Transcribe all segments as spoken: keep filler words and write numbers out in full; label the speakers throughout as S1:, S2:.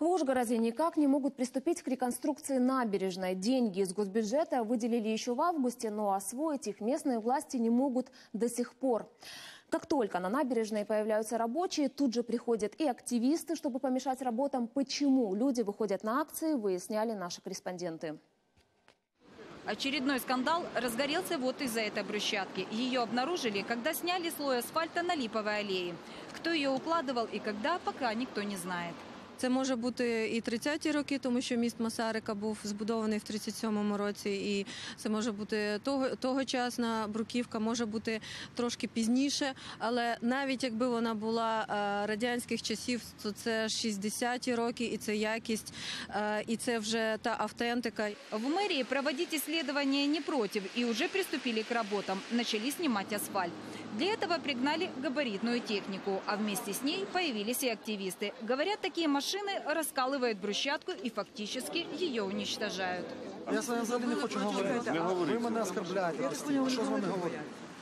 S1: В Ужгороде никак не могут приступить к реконструкции набережной. Деньги из госбюджета выделили еще в августе, но освоить их местные власти не могут до сих пор. Как только на набережной появляются рабочие, тут же приходят и активисты, чтобы помешать работам. Почему люди выходят на акции, выясняли наши корреспонденты.
S2: Очередной скандал разгорелся вот из-за этой брусчатки. Ее обнаружили, когда сняли слой асфальта на Липовой аллее. Кто ее укладывал и когда, пока никто не знает.
S3: Це може бути і тридцяті роки, тому що міст Масарика був збудований в тридцять сьомому році. І це може бути того, тогочасна бруківка, може бути трошки пізніше. Але навіть якби вона була радянських часів, то це шістдесяті роки, і це якість, і це вже та автентика.
S2: В мэрии проводить исследования не против и уже приступили к работам. Начали снимать асфальт. Для этого пригнали габаритную технику, а вместе с ней появились и активисты. Говорят, такие машины раскалывают брусчатку и фактически ее уничтожают.
S4: Я с вами взагалі не хочу говорити. Ви мене оскорбляєте. Що з вами говорити?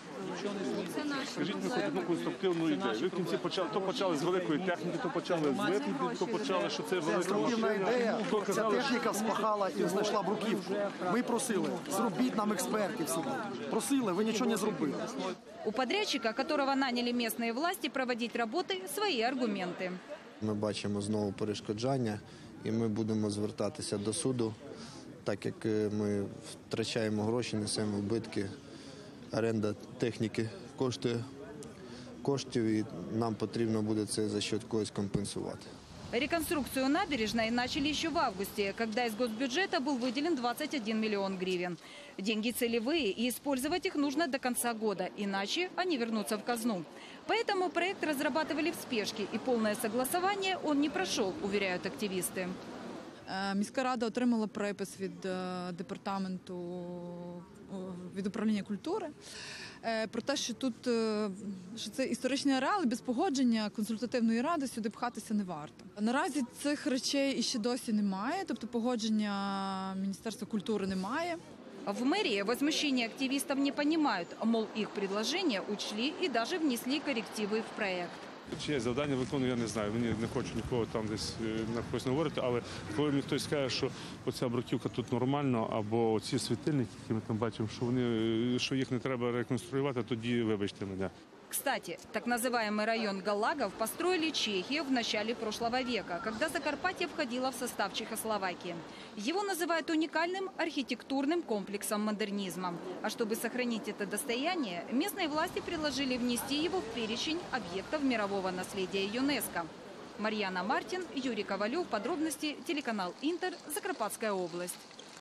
S5: Скажіть мені хоч одну конструктивну ідею. Ви в кінці почали, то почали з великої техніки, то почали з виплати, то почали, що це велика
S4: Конструктивна
S5: машина.
S4: ідея, ця техніка спахала і знайшла бруківку. Ми просили, зробіть нам експертів сюди. Просили, ви нічого не зробили.
S2: У подрядчика, которого наняли местные власти проводить работы, свои аргументы.
S6: Ми бачимо знову перешкоджання і ми будемо звертатися до суду, так як ми втрачаємо гроші, несемо збитки. Оренда техніки коштує коштів, і нам потрібно буде це за счет когось компенсувати.
S2: Реконструкцию набережной начали еще в августе, когда из госбюджета был выделен двадцать один миллион гривен. Деньги целевые, и использовать их нужно до конца года, иначе они вернутся в казну. Поэтому проект разрабатывали в спешке, и полное согласование он не прошел, уверяют активисты.
S7: Міська рада отримала припис від департаменту, від управління культури про те, що тут що це історичний ареал, і без погодження консультативної ради сюди пхатися не варто. Наразі цих речей іще досі немає, тобто погодження Міністерства культури немає.
S2: В мэрии возмущение активистов не понимают, мол, их предложения учли и даже внесли коррективы в проект.
S5: Чи завдання виконую, я не знаю. Мені не хочу нікого там десь на когось не говорити, але коли мені хтось скаже, що оця бруківка тут нормально, або ці світильники, які ми там бачимо, що вони, що їх не треба реконструювати, тоді вибачте мене.
S2: Кстати, так называемый район Галагов построили Чехию в начале прошлого века, когда Закарпатье входило в состав Чехословакии. Его называют уникальным архитектурным комплексом модернизма. А чтобы сохранить это достояние, местные власти предложили внести его в перечень объектов мирового наследия ЮНЕСКО. Марьяна Мартин, Юрий Ковалев. Подробности телеканал Интер, Закарпатская область.